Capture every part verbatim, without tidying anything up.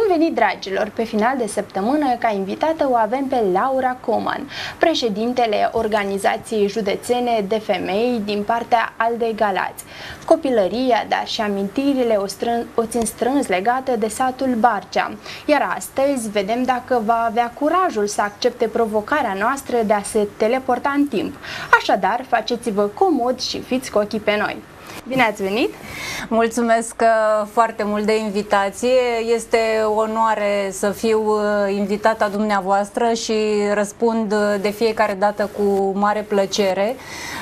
venit, dragilor! Pe final de săptămână, ca invitată, o avem pe Laura Coman, președintele Organizației Județene de Femei din partea ALDE Galați. Copilăria, dar și amintirile o, strân, o țin strâns legată de satul Barcea. Iar astăzi vedem dacă va avea curajul să accepte provocarea noastră de a se teleporta în timp. Așadar, faceți-vă comod și fiți cu ochii pe noi. Bine ați venit! Mulțumesc foarte mult de invitație. Este o onoare să fiu invitata dumneavoastră și răspund de fiecare dată cu mare plăcere.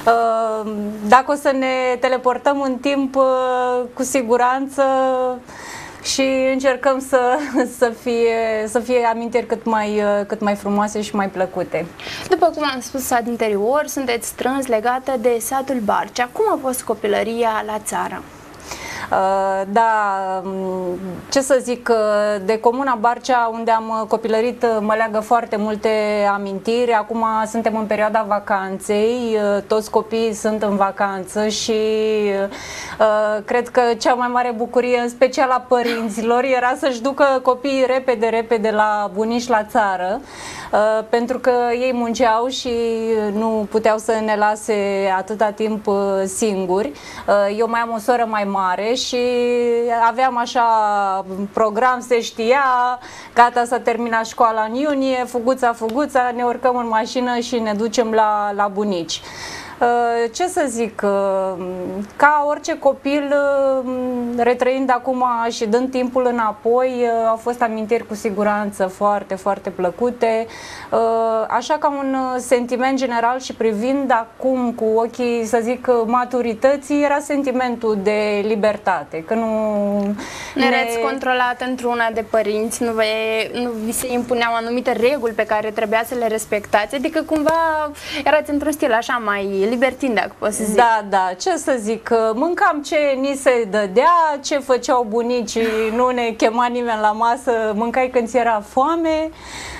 Dacă o să ne teleportăm în timp, cu siguranță, și încercăm să, să, fie, să fie amintiri cât mai, cât mai frumoase și mai plăcute. După cum am spus anterior, sunteți strâns legată de satul Barcea. Cum a fost copilăria la țară? Da, ce să zic, de comuna Barcea, unde am copilărit, mă leagă foarte multe amintiri. Acum suntem în perioada vacanței, toți copiii sunt în vacanță și cred că cea mai mare bucurie, în special a părinților, era să-și ducă copiii repede, repede la bunici la țară, pentru că ei munceau și nu puteau să ne lase atâta timp singuri. Eu mai am o soră mai mare și aveam așa program, se știa, gata, s-a terminat școala în iunie, fuguța, fuguța, ne urcăm în mașină și ne ducem la, la bunici. Ce să zic, ca orice copil, retrăind acum și dând timpul înapoi, au fost amintiri cu siguranță foarte, foarte plăcute. Așa, ca un sentiment general și privind acum cu ochii, să zic, maturității, era sentimentul de libertate, că nu... Nu erați controlată într-una de părinți, nu, vă, nu vi se impuneau anumite reguli pe care trebuia să le respectați, adică cumva erați într-un stil așa mai libertin, dacă pot să zic. Da, da, ce să zic, mâncam ce ni se dădea, ce făceau bunicii, nu ne chema nimeni la masă, mâncai când ți era foame,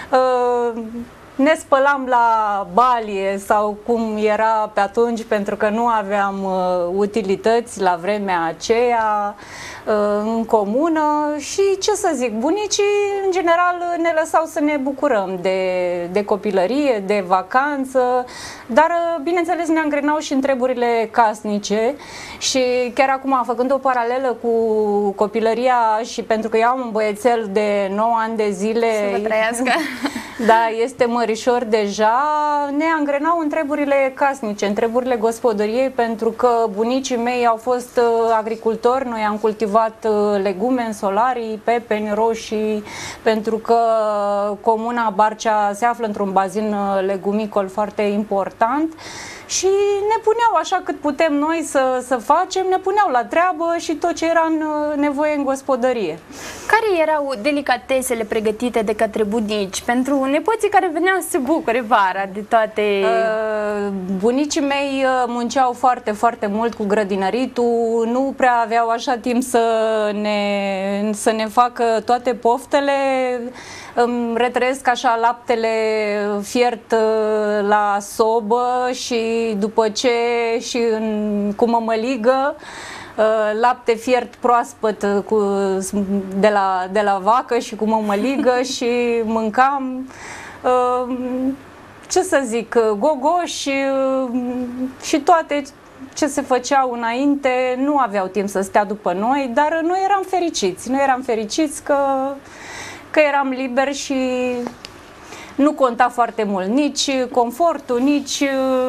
ne spălam la balie sau cum era pe atunci, pentru că nu aveam utilități la vremea aceea în comună și, ce să zic, bunicii în general ne lăsau să ne bucurăm de, de copilărie, de vacanță, dar bineînțeles ne angrenau și în treburile casnice și chiar acum, făcând o paralelă cu copilăria, și pentru că eu am un băiețel de nouă ani de zile, să vă trăiască. Da, este mărișor deja, ne angrenau în treburile casnice, în treburile gospodăriei, pentru că bunicii mei au fost agricultori, noi am cultivat legume în solarii, pepeni, roșii, pentru că comuna Barcea se află într-un bazin legumicol foarte important. Și ne puneau așa cât putem noi să, să facem, ne puneau la treabă și tot ce era în nevoie în gospodărie. Care erau delicatesele pregătite de către bunici pentru nepoții care veneau să se bucure vara de toate... Uh, bunicii mei munceau foarte, foarte mult cu grădinăritul, nu prea aveau așa timp să ne, să ne facă toate poftele. Îmi retrăiesc așa laptele fiert la sobă și după ce și în, cu mămăligă, lapte fiert proaspăt cu, de, la, de la vacă și cu mămăligă și mâncam, ce să zic, gogoși și toate ce se făceau înainte. Nu aveau timp să stea după noi, dar noi eram fericiți, noi eram fericiți că că eram liberi și nu conta foarte mult nici confortul, nici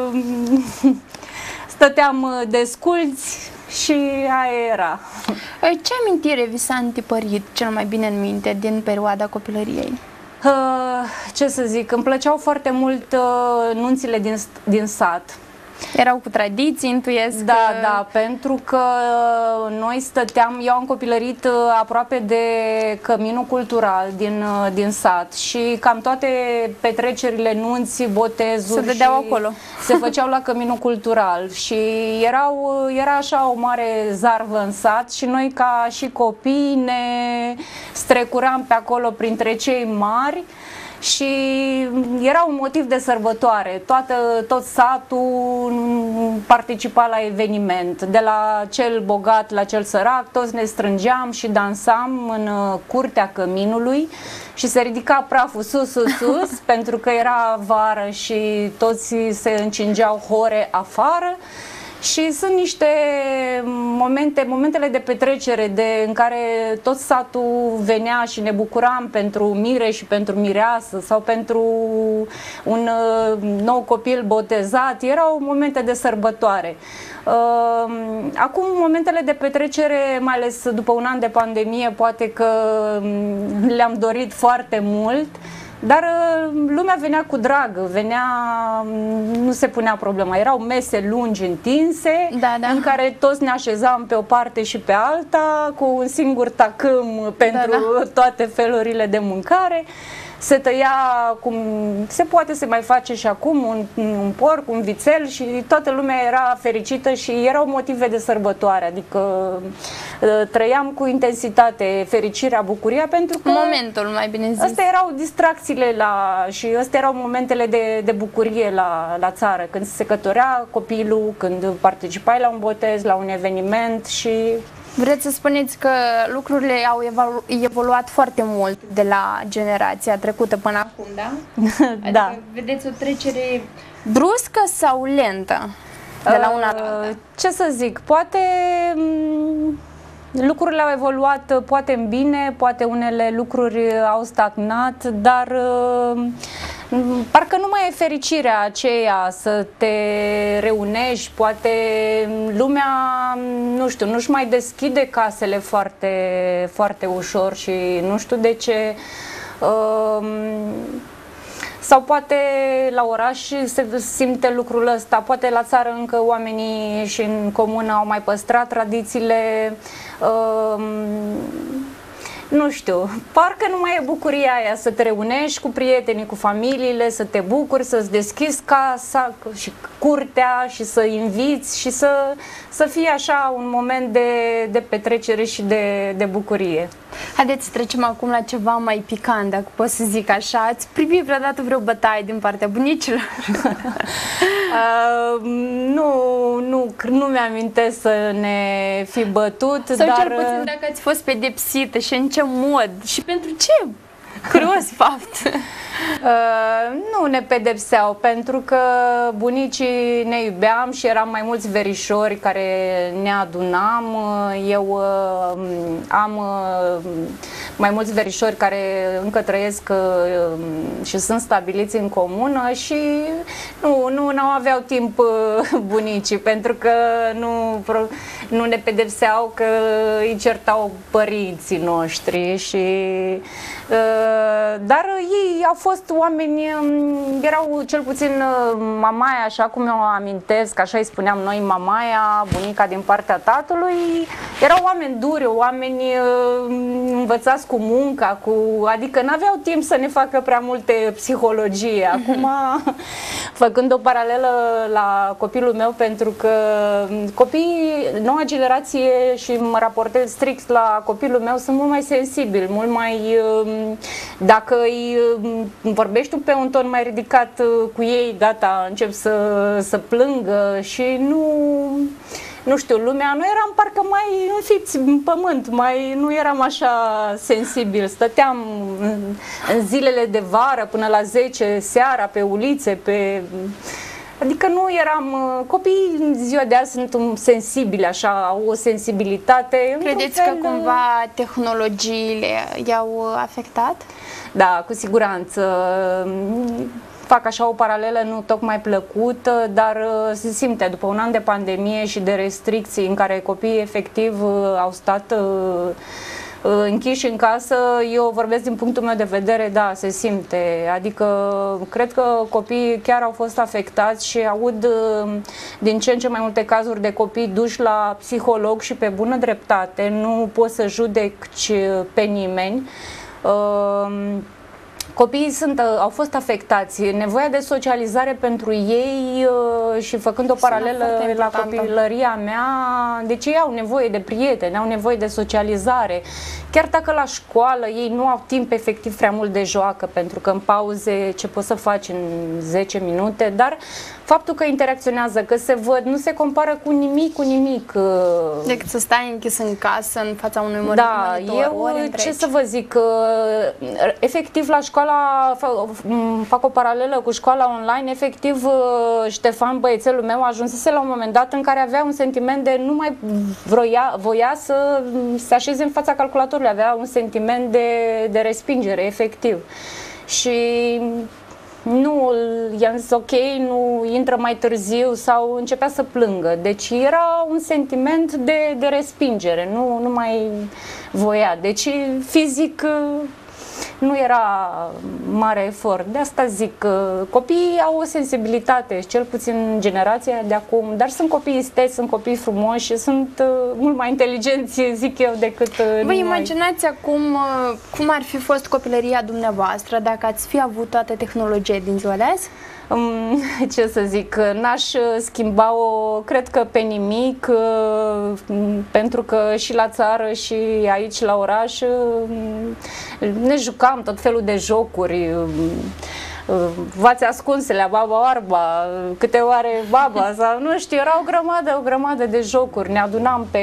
stăteam desculți și aia era. Ce amintire vi s-a întipărit cel mai bine în minte din perioada copilăriei? Uh, ce să zic, îmi plăceau foarte mult uh, nunțile din, din sat. Erau cu tradiții, intuiesc? Da, că... da, pentru că noi stăteam, eu am copilărit aproape de căminul cultural din, din sat și cam toate petrecerile, nunți, botezuri se dădeau acolo. Se făceau la căminul cultural și erau, era așa o mare zarvă în sat și noi ca și copii ne strecuram pe acolo printre cei mari și era un motiv de sărbătoare. Toată, tot satul participa la eveniment, de la cel bogat la cel sărac, toți ne strângeam și dansam în curtea căminului și se ridica praful sus, sus, sus, pentru că era vară și toți se încingeau hore afară. Și sunt niște momente, momentele de petrecere de, în care tot satul venea și ne bucuram pentru mire și pentru mireasă sau pentru un uh, nou copil botezat. Erau momente de sărbătoare. Uh, acum, momentele de petrecere, mai ales după un an de pandemie, poate că le-am dorit foarte mult. Dar lumea venea cu drag, venea, nu se punea problema. Erau mese lungi întinse, da, da. în care toți ne așezam pe o parte și pe alta, cu un singur tacâm pentru da, da. toate felurile de mâncare. Se tăia, cum se poate, se mai face și acum, un, un porc, un vițel și toată lumea era fericită și erau motive de sărbătoare, adică trăiam cu intensitate fericirea, bucuria, pentru că momentul, mai bine zis. Astea erau distracțiile la, și astea erau momentele de, de bucurie la, la țară, când se cătorea copilul, când participai la un botez, la un eveniment și... Vreți să spuneți că lucrurile au evolu evoluat foarte mult de la generația trecută până acum, da? Adică da. Vedeți o trecere bruscă sau lentă de la una la alta? Ce să zic, poate lucrurile au evoluat poate în bine, poate unele lucruri au stagnat, dar parcă nu mai e fericirea aceea să te reunești, poate lumea, nu știu, nu-și mai deschide casele foarte, foarte ușor și nu știu de ce. Sau poate la oraș se simte lucrul ăsta, poate la țară încă oamenii și în comună au mai păstrat tradițiile. Nu știu, parcă nu mai e bucuria aia să te reunești cu prietenii, cu familiile, să te bucuri, să-ți deschizi casa și curtea și să inviți și să, să fie așa un moment de, de petrecere și de, de bucurie. Haideți să trecem acum la ceva mai picant, dacă pot să zic așa. Ați primit vreodată vreo bătaie din partea bunicilor? uh, nu, nu, nu mi-amintesc să ne fi bătut. Sau dar... cel puțin dacă ați fost pedepsită și în ce mod și pentru ce? Curios fapt. Uh, nu ne pedepseau, pentru că bunicii ne iubeam și eram mai mulți verișori care ne adunam. Eu uh, am uh, mai mulți verișori care încă trăiesc uh, și sunt stabiliți în comună și nu, nu, nu aveau timp uh, bunicii, pentru că nu, nu ne pedepseau, că îi certau părinții noștri și uh, dar ei au fost oameni, erau cel puțin mamaia, așa cum eu o amintesc, așa îi spuneam noi, mamaia, bunica din partea tatălui, erau oameni duri, oameni învățați cu munca, cu, adică n-aveau timp să ne facă prea multe psihologie. Acum, făcând o paralelă la copilul meu, pentru că copiii, noua generație, și mă raportez strict la copilul meu, sunt mult mai sensibili, mult mai, dacă îi vorbești tu pe un ton mai ridicat cu ei, gata, încep să, să plângă și nu, nu știu, lumea, noi eram parcă mai înfipți în pământ, mai, nu eram așa sensibil, stăteam în, în zilele de vară până la zece seara pe ulițe, pe... Adică nu eram, copiii în ziua de azi sunt sensibili, așa, au o sensibilitate. Credeți că cumva tehnologiile i-au afectat? Da, cu siguranță. Fac așa o paralelă nu tocmai plăcută, dar se simte după un an de pandemie și de restricții în care copiii efectiv au stat închiși în casă. Eu vorbesc din punctul meu de vedere, da, se simte. Adică cred că copiii chiar au fost afectați și aud din ce în ce mai multe cazuri de copii duși la psiholog și pe bună dreptate. Nu pot să judec pe nimeni. copiii sunt, au fost afectați. Nevoia de socializare pentru ei și făcând o paralelă la copilăria mea, deci ei au nevoie de prieteni, au nevoie de socializare. Chiar dacă la școală ei nu au timp efectiv prea mult de joacă, pentru că în pauze ce poți să faci în zece minute, dar faptul că interacționează, că se văd, nu se compară cu nimic, cu nimic. Decât să stai închis în casă, în fața unui monitor, da, eu ori ce întregi. să vă zic, efectiv la școala, fac o paralelă cu școala online, efectiv Ștefan, băiețelul meu, ajunsese la un moment dat în care avea un sentiment de nu mai vroia, voia să se așeze în fața calculatorului, avea un sentiment de, de respingere, efectiv. Și nu, i-am zis ok, nu intră mai târziu sau începea să plângă. Deci era un sentiment de, de respingere, nu, nu mai voia. Deci fizic nu era mare efort. De asta zic că copiii au o sensibilitate, cel puțin generația de acum, dar sunt copii isteți, sunt copii frumoși și sunt uh, mult mai inteligenți, zic eu, decât uh, Vă imaginați acum uh, cum ar fi fost copilăria dumneavoastră dacă ați fi avut toate tehnologiile din ziua de azi? Um, ce să zic, n-aș schimba-o, cred că pe nimic, pentru că și la țară și aici la oraș ne jucam tot felul de jocuri. V-ați ascunsele, baba oarba, câte oare baba, sau nu știu, era o grămadă, o grămadă de jocuri. Ne adunam pe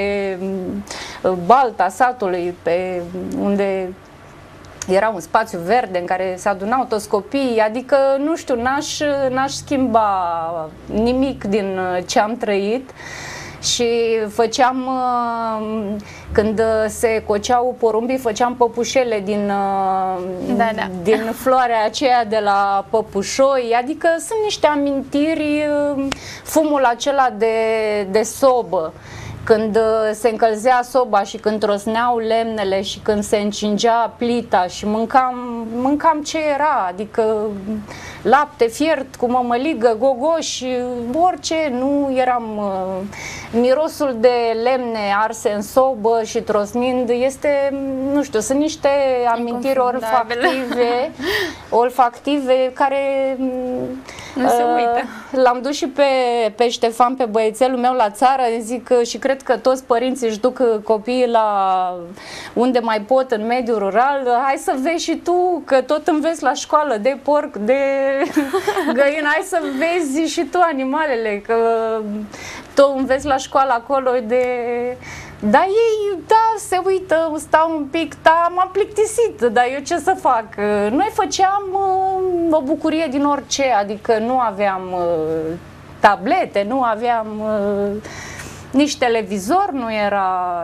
balta satului, pe unde era un spațiu verde în care se adunau toți copiii, adică, nu știu, n-aș, n-aș schimba nimic din ce am trăit. Și făceam, când se coceau porumbii, făceam păpușele din, da, da. din floarea aceea de la păpușoi, adică sunt niște amintiri, fumul acela de, de sobă. Când se încălzea soba și când trosneau lemnele și când se încingea plita și mâncam, mâncam ce era, adică lapte fiert cu mămăligă, gogoși, orice, nu eram... Mirosul de lemne arse în sobă și trosnind este, nu știu, sunt niște amintiri olfactive, olfactive care... Nu se uită. L-am dus și pe, pe Ștefan, pe băiețelul meu la țară, zic, și cred că toți părinții își duc copiii la unde mai pot, în mediul rural. Hai să vezi și tu, că tot înveți la școală de porc, de găină, hai să vezi și tu animalele, că tot înveți la școală acolo de... Dar ei, da, se uită, stau un pic, da, m-am plictisit, dar eu ce să fac? Noi făceam uh, o bucurie din orice, adică nu aveam uh, tablete, nu aveam uh, nici televizor, nu era...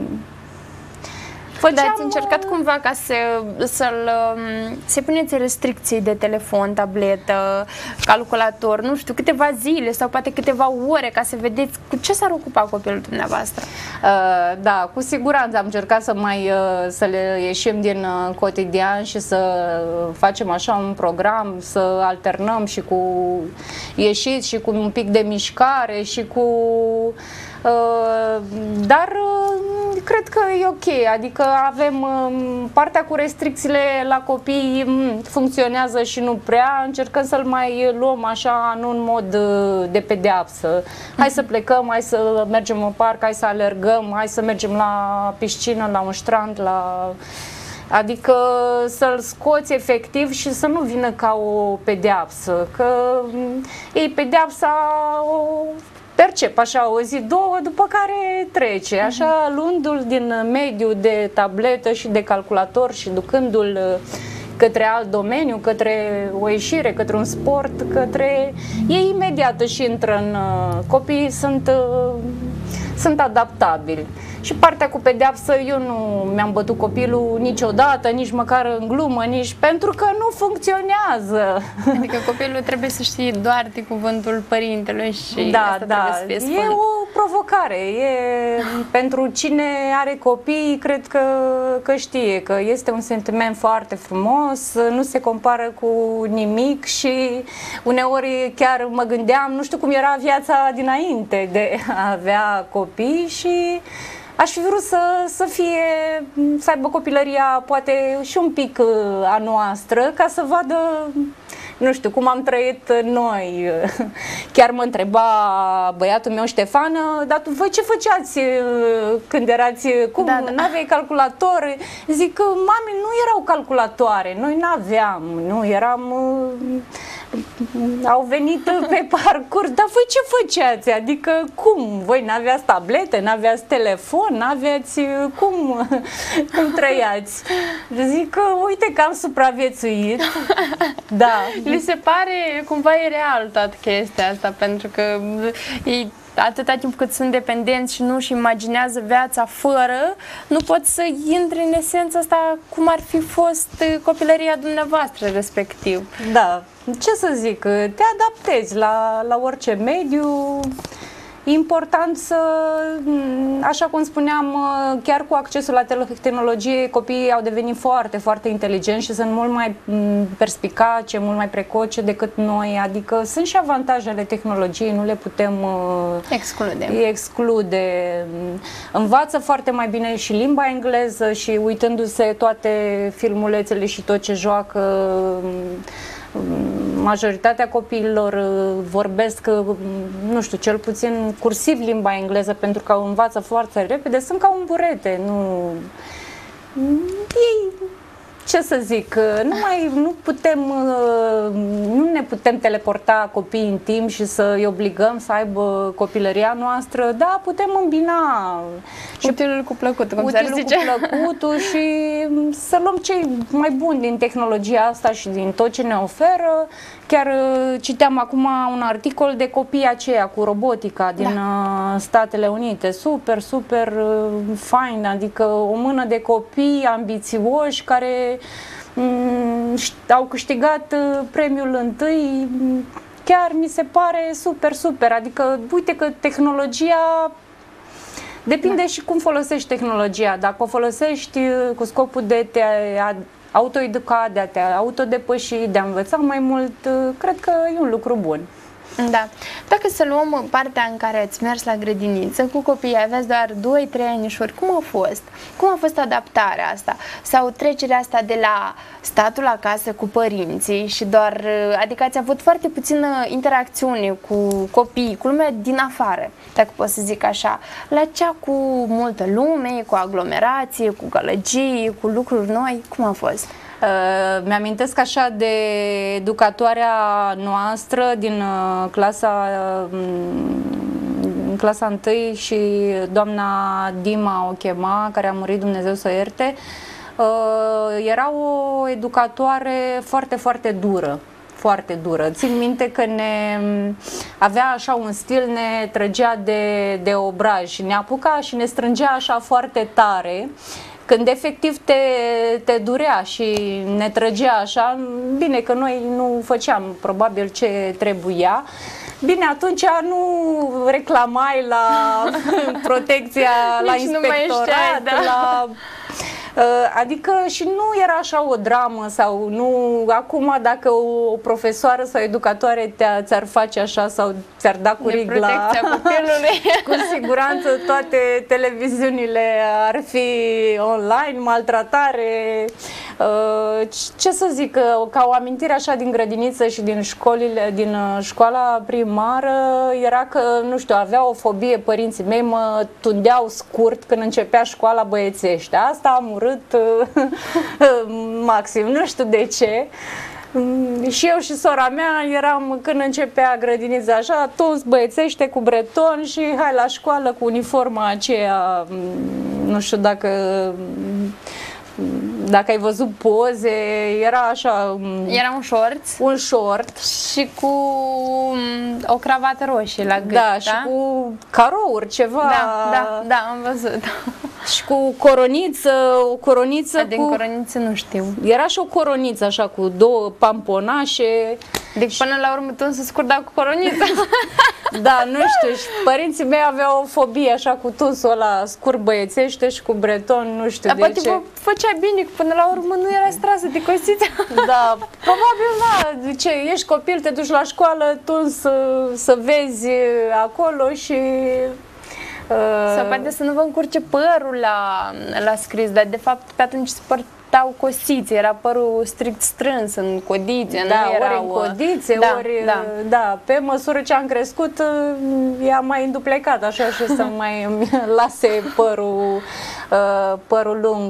Dar ați încercat cumva ca să, să-l, să puneți restricții de telefon, tabletă, calculator, nu știu, câteva zile sau poate câteva ore ca să vedeți cu ce s-ar ocupa copilul dumneavoastră? Uh, da, cu siguranță am încercat să mai uh, să le ieșim din uh, cotidian și să facem așa un program, să alternăm și cu ieșiți și cu un pic de mișcare și cu... Uh, dar uh, cred că e ok, adică avem uh, partea cu restricțiile la copii um, funcționează și nu prea, încercăm să-l mai luăm așa, nu în mod uh, de pedeapsă. Hai să plecăm, hai să mergem în parc, hai să alergăm, hai să mergem la piscină, la un strand, la... Adică să-l scoți efectiv și să nu vină ca o pedeapsă, că um, ei pedeapsa o percep așa o zi, două, după care trece, așa luându-l din mediul de tabletă și de calculator și ducându-l către alt domeniu, către o ieșire, către un sport, către... Ei imediat își intră în... Copiii sunt, sunt adaptabili. Și partea cu pedeapsă, eu nu mi-am bătut copilul niciodată, nici măcar în glumă, nici pentru că nu funcționează. Adică copilul trebuie să știe doar de cuvântul părintelui și da, asta da, trebuie să fie e o provocare. E, pentru cine are copii, cred că, că știe că este un sentiment foarte frumos, nu se compară cu nimic și uneori chiar mă gândeam, nu știu cum era viața dinainte de a avea copii și aș fi vrut să, să fie, să aibă copilăria poate și un pic a noastră, ca să vadă, nu știu, cum am trăit noi. Chiar mă întreba băiatul meu, Ștefan, dar tu, voi ce făceați când erați, cum, da, da. n-aveai calculator? Zic, mami, nu erau calculatoare, noi n-aveam, nu, eram... Au venit pe parcurs, dar voi ce făceați? Adică cum? Voi n-aveați tablete, n-aveați telefon, n-aveați... Cum, cum trăiați? Zic că uite că am supraviețuit. Da. Li se pare cumva e real toată chestia asta, pentru că ei, atâta timp cât sunt dependenți și nu își imaginează viața fără, nu pot să intre în esența asta cum ar fi fost copilăria dumneavoastră respectiv. Da. Ce să zic, te adaptezi la, la orice mediu. E important să, așa cum spuneam, chiar cu accesul la tehnologie, copiii au devenit foarte, foarte inteligenți și sunt mult mai perspicace, mult mai precoce decât noi. Adică sunt și avantajele tehnologiei, nu le putem exclude. exclude. Învață foarte mai bine și limba engleză și uitându-se toate filmulețele și tot ce joacă. Majoritatea copiilor vorbesc, nu știu, cel puțin cursiv limba engleză, pentru că o învață foarte repede, sunt ca un burete, nu... Ei, ce să zic, nu mai, nu putem, nu ne putem teleporta copiii în timp și să îi obligăm să aibă copilăria noastră, da, putem îmbina utilul cu plăcutul, cum utilul se zice. cu plăcutul și să luăm cei mai buni din tehnologia asta și din tot ce ne oferă. Chiar citeam acum un articol de copii aceia cu robotica din da. Statele Unite, super, super fain, adică o mână de copii ambițioși care au câștigat premiul întâi. Chiar mi se pare super, super, adică uite că tehnologia depinde da. Și cum folosești tehnologia. Dacă o folosești cu scopul de te autoeduca, de a te autodepăși, de a învăța mai mult, cred că e un lucru bun. Da. Dacă să luăm partea în care ați mers la grădiniță cu copiii, aveți doar doi trei anișori, cum a fost? Cum a fost adaptarea asta? Sau trecerea asta de la statul acasă cu părinții și doar, adică ați avut foarte puțină interacțiune cu copiii, cu lumea din afară, dacă pot să zic așa, la cea cu multă lume, cu aglomerație, cu gălăgii, cu lucruri noi, cum a fost? Uh, mi-amintesc așa de educatoarea noastră din uh, clasa uh, clasa întâi și doamna Dima o chema, care a murit, Dumnezeu să o ierte. Uh, era o educatoare foarte, foarte dură. Foarte dură. Țin minte că ne avea așa un stil, ne trăgea de, de obraj și ne apuca și ne strângea așa foarte tare. Când efectiv te, te durea și ne trăgea așa, bine că noi nu făceam probabil ce trebuia, bine, atunci nu reclamai la protecția, la inspectorat, da. la... Adică și nu era așa o dramă sau nu, acum dacă o profesoară sau educatoare ți-ar face așa sau ți-ar da cu rigla, cu siguranță toate televiziunile ar fi online, maltratare. Ce să zic, ca o amintire așa din grădiniță și din școlile, din școala primară, era că, nu știu, avea o fobie părinții mei, mă tundeau scurt când începea școala băiețește. Asta am urât maxim, nu știu de ce. Și eu și sora mea eram, când începea grădinița așa, tuns băiețește cu breton și hai la școală cu uniforma aceea, nu știu dacă dacă ai văzut poze, era așa... Era un short. Un short. Și cu o cravată roșie la gât, da? Da, și cu carouri, ceva... Da, da, da, am văzut. Și cu coroniță, o coroniță A, din cu... coroniță nu știu. Era și o coroniță așa, cu două pamponașe. Deci până la urmă tu să scurda cu coronița. Da, nu știu, și părinții mei aveau o fobie așa cu tunsul ăla scurt băiețește și cu breton, nu știu Dar de poate ce. vă făcea bine, până la urmă nu era strasă de costiță. Da, probabil da, de ce, ești copil, te duci la școală, tuns să, să vezi acolo și... Sau poate să nu vă încurce părul la, la scris, dar de fapt pe atunci se părtau cosițe, era părul strict strâns în codițe, da, nu erau... ori în codițe, da, ori... Da. da, pe măsură ce am crescut, i-a mai înduplecat așa și să mai îmi lase părul, părul lung.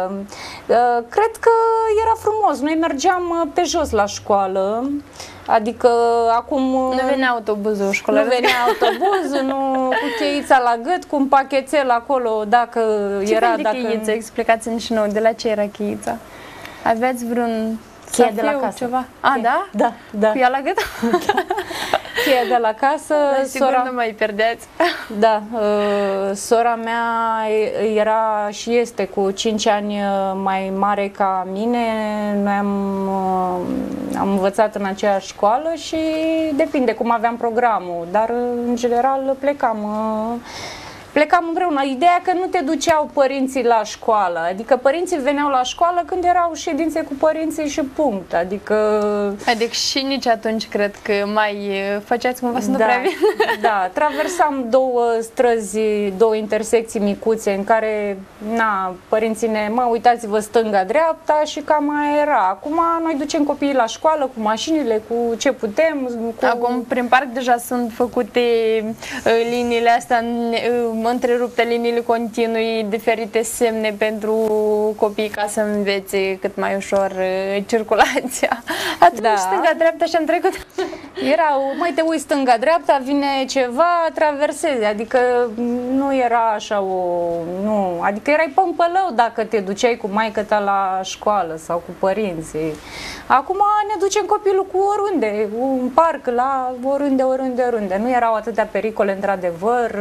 Cred că era frumos, noi mergeam pe jos la școală. Adică acum... Nu venea autobuzul școlar. Nu venea autobuzul, nu cu cheița la gât, cu un pachetel acolo, dacă ce era... Ce fel de dacă... cheiță? Explicați-mi și nouă, de la ce era cheița? Aveți vreun... Cheia de la casă. Ceva? A, da? Da, da. Cu ea la gât? Cheia de la casă. Dar sigur sora... nu mai pierdeați. Da, uh, sora mea era și este cu cinci ani mai mare ca mine. Noi am, uh, am învățat în aceeași școală și depinde cum aveam programul, dar în general plecam... Uh, Plecam împreună. Ideea că nu te duceau părinții la școală, adică părinții veneau la școală când erau ședințe cu părinții și punct, adică... Adică și nici atunci cred că mai făceați cumva să nu da, prea vin. Da, traversam două străzi, două intersecții micuțe în care, na, părinții ne, mă, uitați-vă stânga-dreapta și cam mai era. Acum noi ducem copiii la școală cu mașinile, cu ce putem. Cu... Acum prin parc deja sunt făcute uh, liniile astea, uh, întrerupte liniile continui, diferite semne pentru copii ca să învețe cât mai ușor uh, circulația. Atunci da. stânga-dreapta și am trecut. Era, mai te uiți stânga-dreapta, vine ceva, traversezi, adică nu era așa o... Nu, adică erai pămpălău dacă te duceai cu maică-ta la școală sau cu părinții. Acum ne ducem copilul cu oriunde, un parc, la oriunde, oriunde, oriunde. Nu erau atâtea pericole, într-adevăr.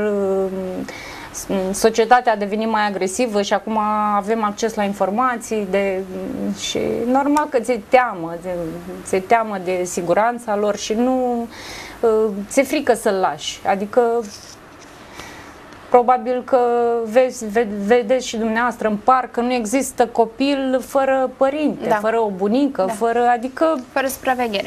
Societatea a devenit mai agresivă și acum avem acces la informații de, și normal că ți-e teamă, ți-e teamă de siguranța lor și nu ți-e frică să-l lași. Adică probabil că vezi, ve, vedeți și dumneavoastră în parc că nu există copil fără părinte, da. fără o bunică, da. fără, adică... Fără supraveghere.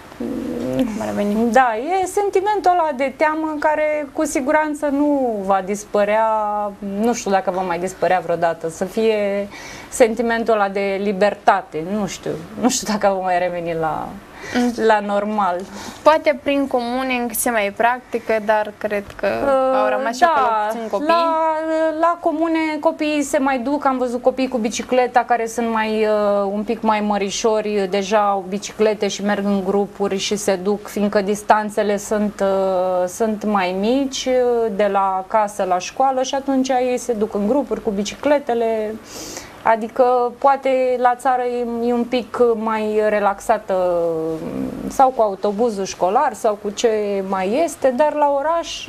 Da, e sentimentul ăla de teamă care cu siguranță nu va dispărea, nu știu dacă va mai dispărea vreodată, să fie sentimentul ăla de libertate, nu știu, nu știu dacă va mai reveni la, la normal. Poate prin comune încă se mai practică, dar cred că uh, au rămas și da, acolo puțin copii. La, la comune copiii se mai duc, am văzut copii cu bicicleta care sunt mai uh, un pic mai mărișori, deja au biciclete și merg în grupuri și se duc, fiindcă distanțele sunt, uh, sunt mai mici de la casă la școală și atunci ei se duc în grupuri cu bicicletele. Adică poate la țară e, e un pic mai relaxată sau cu autobuzul școlar sau cu ce mai este, dar la oraș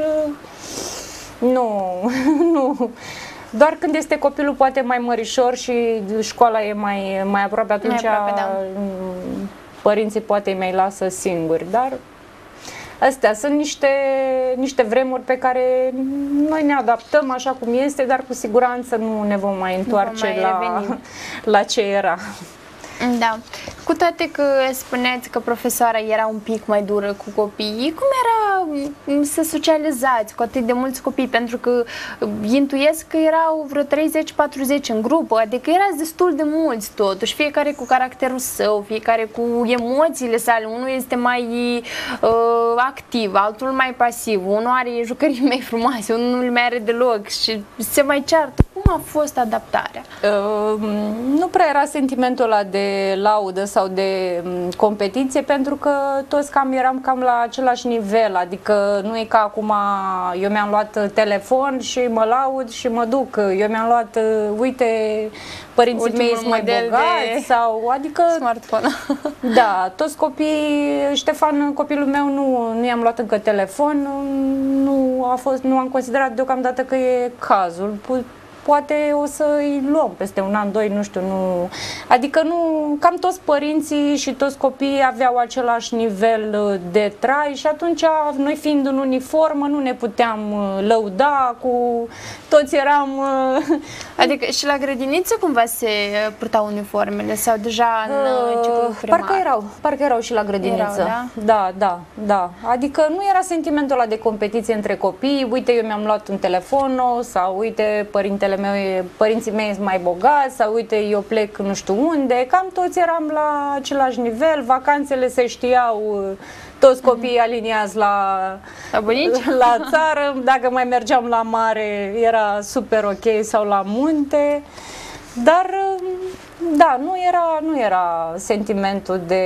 nu, nu. Doar când este copilul poate mai mărișor și școala e mai, mai aproape, atunci mai aproape, da. Părinții poate îi mai lasă singuri, dar astea sunt niște, niște vremuri pe care noi ne adaptăm așa cum este, dar cu siguranță nu ne vom mai întoarce mai la, la ce era. Da. Cu toate că spuneți că profesoara era un pic mai dură cu copiii, cum era să socializați cu atât de mulți copii? Pentru că intuiesc că erau vreo treizeci patruzeci în grupă, adică erați destul de mulți totuși, fiecare cu caracterul său, fiecare cu emoțiile sale. Unul este mai uh, activ, altul mai pasiv, unul are jucării mai frumoase, unul nu le mai are deloc și se mai ceartă. Cum a fost adaptarea? Uh, nu prea era sentimentul ăla de laudă sau de competiție, pentru că toți cam eram cam la același nivel, adică nu e ca acum eu mi-am luat telefon și mă laud și mă duc, eu mi-am luat, uite, părinții ultimul mei sunt mai bogați sau, adică smartphone. Da, toți copiii, Ștefan, copilul meu, nu, nu i-am luat încă telefon, nu a fost, nu am considerat deocamdată că e cazul. poate o să îi luăm peste un an, doi, nu știu, nu... Adică nu, cam toți părinții și toți copiii aveau același nivel de trai și atunci noi fiind în uniformă nu ne puteam lăuda cu... Toți eram... Adică și la grădiniță cumva se purtau uniformele sau deja în uh, ciclul primar? Parcă erau, parcă erau și la grădiniță. Erau, da? Da, da, da. Adică nu era sentimentul ăla de competiție între copii, uite eu mi-am luat un telefon nou sau uite părintele meu, părinții mei sunt mai bogați sau uite eu plec nu știu unde, cam toți eram la același nivel, vacanțele se știau, toți copiii aliniați la, la bunici? La țară, dacă mai mergeam la mare era super ok sau la munte, dar da, nu era, nu era sentimentul de...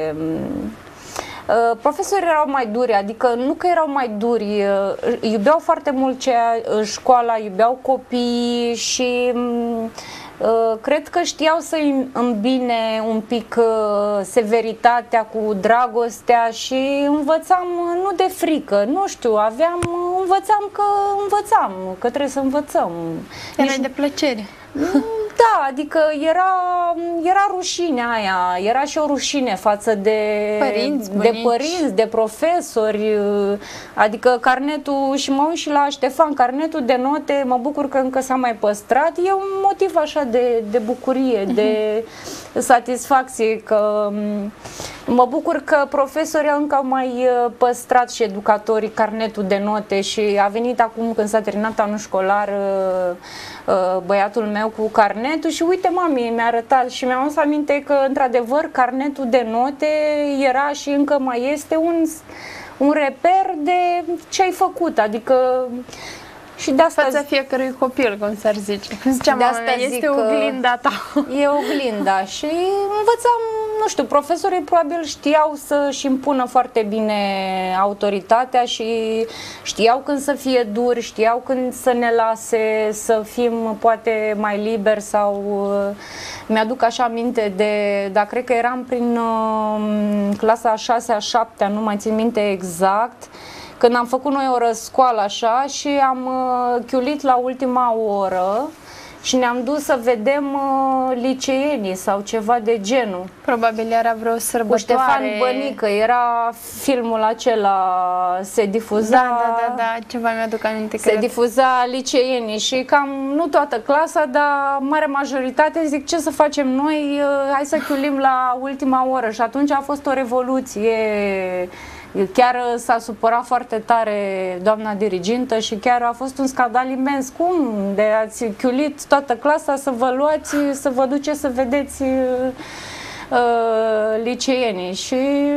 Uh, profesorii erau mai duri, adică nu că erau mai duri, uh, iubeau foarte mult cea, uh, școala, iubeau copiii și uh, cred că știau să îmbine un pic uh, severitatea cu dragostea și învățam uh, nu de frică, nu știu, aveam, învățam că învățam, că trebuie să învățăm. Era Nici... de plăcere. Da, adică era, era rușinea aia, era și o rușine față de părinți, de, părinți, de profesori, adică carnetul, și mă uit și la Ștefan, carnetul de note, mă bucur că încă s-a mai păstrat, e un motiv așa de, de bucurie, de satisfacție, că mă bucur că profesorii încă au mai păstrat și educatorii carnetul de note și a venit acum când s-a terminat anul școlar băiatul meu cu carnetul și uite mami, mi-a arătat și mi-am adus aminte că într-adevăr carnetul de note era și încă mai este un, un reper de ce ai făcut, adică și de asta fața fiecărui copil, cum s-ar zice. Cum zicea mama mea, este oglinda ta. E oglinda și învățam, nu știu, profesorii probabil știau să-și impună foarte bine autoritatea și știau când să fie duri, știau când să ne lase să fim poate mai liberi sau... Mi-aduc așa aminte de, dar cred că eram prin uh, clasa a șasea, a șaptea, nu mai țin minte exact, când am făcut noi o răscoală așa și am uh, chiulit la ultima oră și ne-am dus să vedem uh, liceenii sau ceva de genul. Probabil era vreo sărbătoare. Cu Ștefan Bănică, era filmul acela, se difuza... Da, da, da, da, ceva mi-aduc aminte. Se difuza liceenii și cam, nu toată clasa, dar mare majoritate zic ce să facem noi, uh, hai să chiulim la ultima oră și atunci a fost o revoluție. Chiar s-a supărat foarte tare doamna dirigintă și chiar a fost un scandal imens. Cum? De ați chiulit toată clasa să vă luați, să vă duceți să vedeți uh, liceenii. Și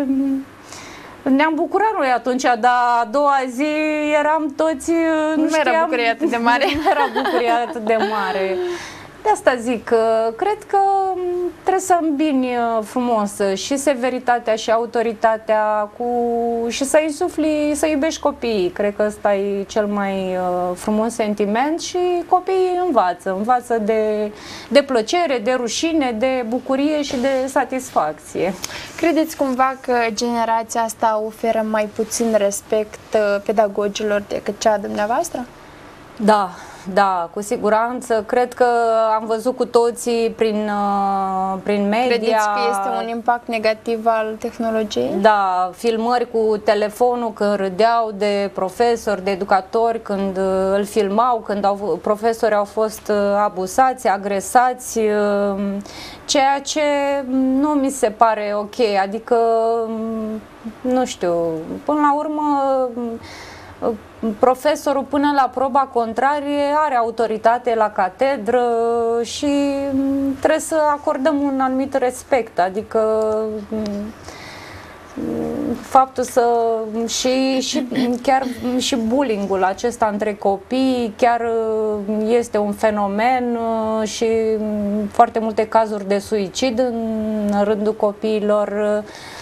ne-am bucurat noi atunci, dar a doua zi eram toți... Nu, nu știam, era bucurie atât de mare. Nu era bucurie atât de mare. De asta zic că cred că trebuie să îmbini frumos și severitatea și autoritatea cu și să insufli, să iubești copiii. Cred că ăsta e cel mai frumos sentiment și copiii învață. Învață de, de plăcere, de rușine, de bucurie și de satisfacție. Credeți cumva că generația asta oferă mai puțin respect pedagogilor decât cea a dumneavoastră? Da. Da, cu siguranță. Cred că am văzut cu toții prin, prin media. Credeți că este un impact negativ al tehnologiei? Da, filmări cu telefonul când râdeau de profesori, de educatori, când îl filmau, când au, profesorii au fost abusați, agresați, ceea ce nu mi se pare ok. Adică, nu știu, până la urmă... Profesorul până la proba contrarie are autoritate la catedră și trebuie să acordăm un anumit respect, adică faptul să și, și chiar și bullying-ul acesta între copii chiar este un fenomen și foarte multe cazuri de suicid în rândul copiilor.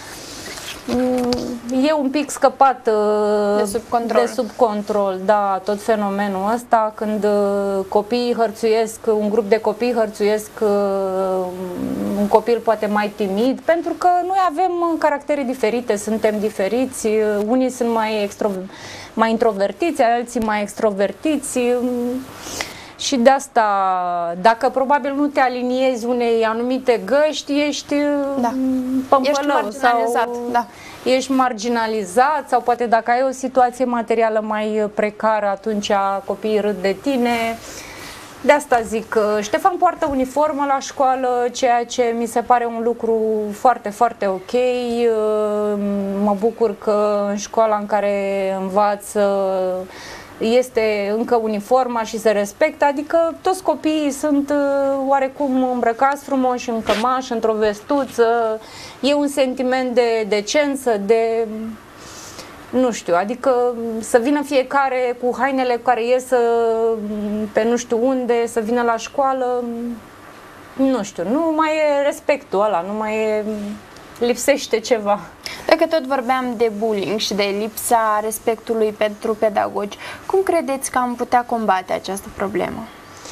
E un pic scăpat de sub control. de sub control, da, tot fenomenul ăsta când copiii hărțuiesc, un grup de copii hărțuiesc un copil poate mai timid, pentru că noi avem caractere diferite, suntem diferiți, unii sunt mai, extro, mai introvertiți, alții mai extrovertiți Și de asta, dacă probabil nu te aliniezi unei anumite găști, ești da. pămpălău ești marginalizat, sau da. ești marginalizat sau poate dacă ai o situație materială mai precară, atunci copiii râd de tine. De asta zic, Ștefan poartă uniformă la școală, ceea ce mi se pare un lucru foarte, foarte ok. Mă bucur că în școala în care învață este încă uniforma și se respectă, adică toți copiii sunt oarecum îmbrăcați frumos în cămaș, într-o vestuță, e un sentiment de decență, de... nu știu, adică să vină fiecare cu hainele cu care ies pe nu știu unde, să vină la școală, nu știu, nu mai e respectul ăla, nu mai e, lipsește ceva. Dacă tot vorbeam de bullying și de lipsa respectului pentru pedagogi, cum credeți că am putea combate această problemă?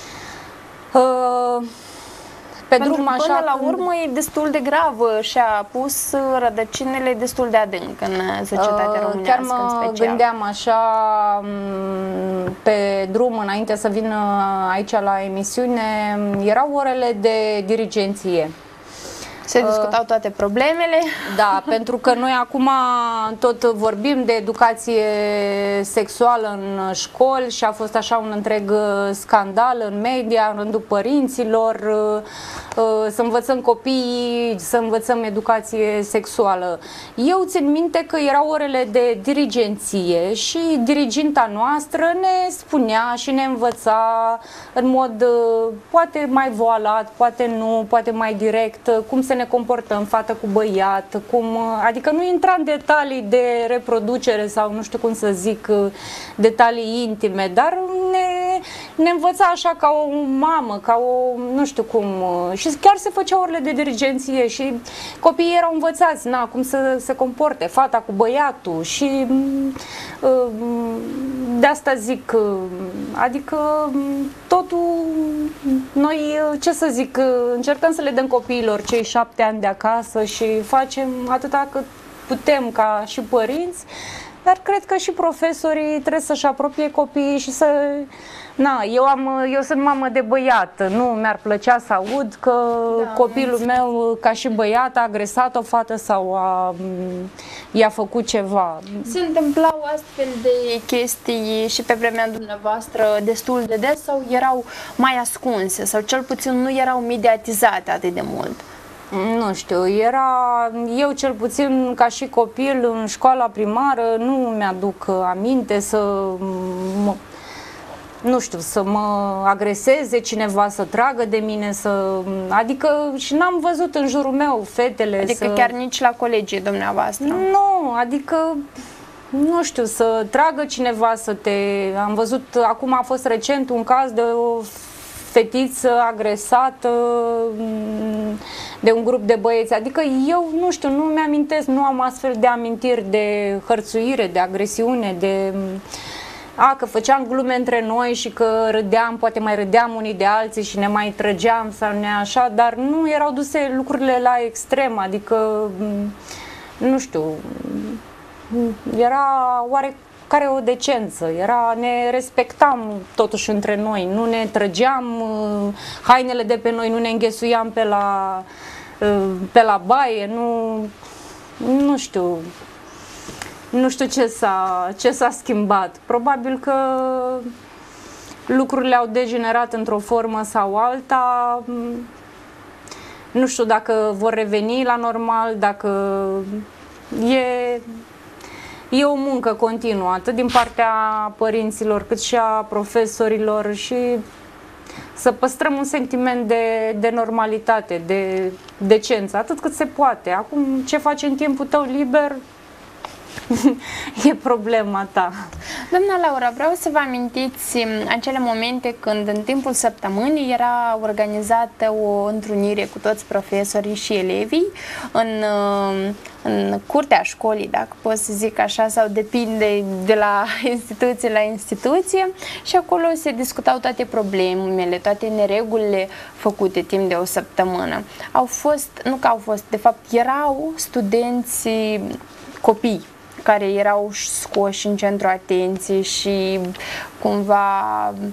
Uh... Pe Pentru drum, că până așa, la când... urmă e destul de gravă și a pus rădăcinile destul de adânc în societatea românească. Chiar mă în special. gândeam așa pe drum înainte să vin aici la emisiune, erau orele de dirigenție. Se discutau toate problemele. Da, pentru că noi acum tot vorbim de educație sexuală în școli și a fost așa un întreg scandal în media, în rândul părinților, să învățăm copiii, să învățăm educație sexuală. Eu țin minte că erau orele de dirigenție și diriginta noastră ne spunea și ne învăța în mod poate mai voalat, poate nu, poate mai direct, cum să ne comportăm fată cu băiat, cum, adică nu intra în detalii de reproducere sau nu știu cum să zic, detalii intime, dar ne, ne învăța așa ca o mamă, ca o, nu știu cum, și chiar se făceau orele de dirigenție și copiii erau învățați, na, cum să se comporte fata cu băiatul și de asta zic, adică totul, noi, ce să zic, încercăm să le dăm copiilor cei șapte ani de acasă și facem atâta cât putem ca și părinți, dar cred că și profesorii trebuie să-și apropie copiii și să... Na, eu, am, eu sunt mamă de băiat, nu mi-ar plăcea să aud că da, copilul meu, ca și băiat, a agresat o fată sau a, i-a făcut ceva. Se întâmplau astfel de chestii și pe vremea dumneavoastră destul de des sau erau mai ascunse sau cel puțin nu erau mediatizate atât de mult? Nu știu, era, eu cel puțin ca și copil în școala primară nu mi-aduc aminte să mă, nu știu, să mă agreseze cineva, să tragă de mine, să, adică și n-am văzut în jurul meu fetele. Adică să... chiar nici la colegii dumneavoastră? Nu, adică nu știu, să tragă cineva, să te... Am văzut, acum a fost recent un caz de o fetiță agresată de un grup de băieți, adică eu nu știu, nu mi-amintesc, nu am astfel de amintiri de hărțuire, de agresiune, de... A, că făceam glume între noi și că râdeam, poate mai râdeam unii de alții și ne mai trăgeam sau ne așa, dar nu erau duse lucrurile la extrem, adică, nu știu, era oarecare o decență, era, ne respectam totuși între noi, nu ne trăgeam hainele de pe noi, nu ne înghesuiam pe la, pe la baie, nu, nu știu... Nu știu ce s-a ce s-a schimbat. Probabil că lucrurile au degenerat într-o formă sau alta. Nu știu dacă vor reveni la normal, dacă e, e o muncă continuă, atât din partea părinților cât și a profesorilor și să păstrăm un sentiment de, de normalitate, de decență, atât cât se poate. Acum, ce faci în timpul tău liber... e problema ta. Doamna Laura, vreau să vă amintiți acele momente când în timpul săptămânii era organizată o întrunire cu toți profesorii și elevii în, în curtea școlii, dacă pot să zic așa, sau depinde de la instituție la instituție, și acolo se discutau toate problemele, toate neregulile făcute timp de o săptămână. Au fost, nu că au fost, de fapt erau studenți, copii care erau scoși în centru atenției și cumva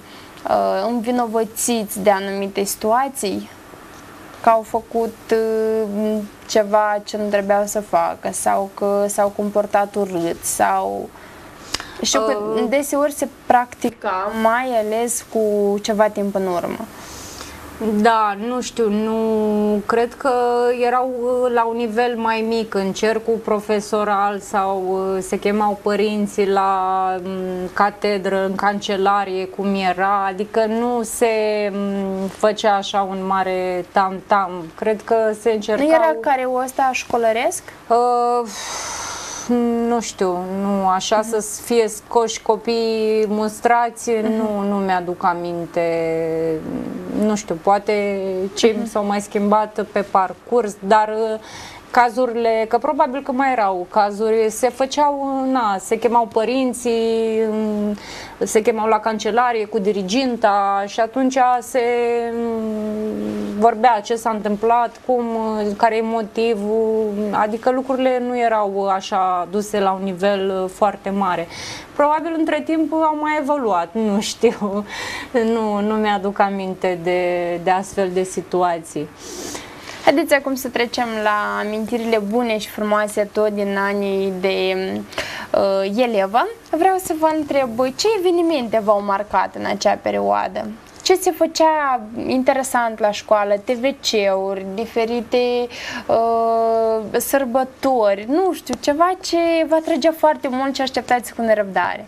uh, învinovățiți de anumite situații, că au făcut uh, ceva ce nu trebuiau să facă sau că s-au comportat urât sau... Știu că uh. deseori se practica, mai ales cu ceva timp în urmă. Da, nu știu, nu cred că erau la un nivel mai mic, în cercul profesoral sau se chemau părinții la catedră, în cancelarie, cum era, adică nu se făcea așa un mare tam-tam. Cred că se încercau... Nu era careul ăsta școlăresc? Uh, Nu știu, nu, așa să fie scoși copii mustrați, nu, nu mi-aduc aminte, nu știu, poate ce s-au mai schimbat pe parcurs, dar cazurile, că probabil că mai erau cazuri, se făceau, na, se chemau părinții, se chemau la cancelarie cu diriginta și atunci se vorbea ce s-a întâmplat, cum, care e motivul, adică lucrurile nu erau așa duse la un nivel foarte mare. Probabil între timp au mai evoluat, nu știu, nu, nu mi-aduc aminte de, de astfel de situații. Haideți acum să trecem la amintirile bune și frumoase tot din anii de uh, elevă. Vreau să vă întreb ce evenimente v-au marcat în acea perioadă? Ce se făcea interesant la școală, T V C-uri, diferite uh, sărbători, nu știu, ceva ce vă atrăgea foarte mult și așteptați cu nerăbdare?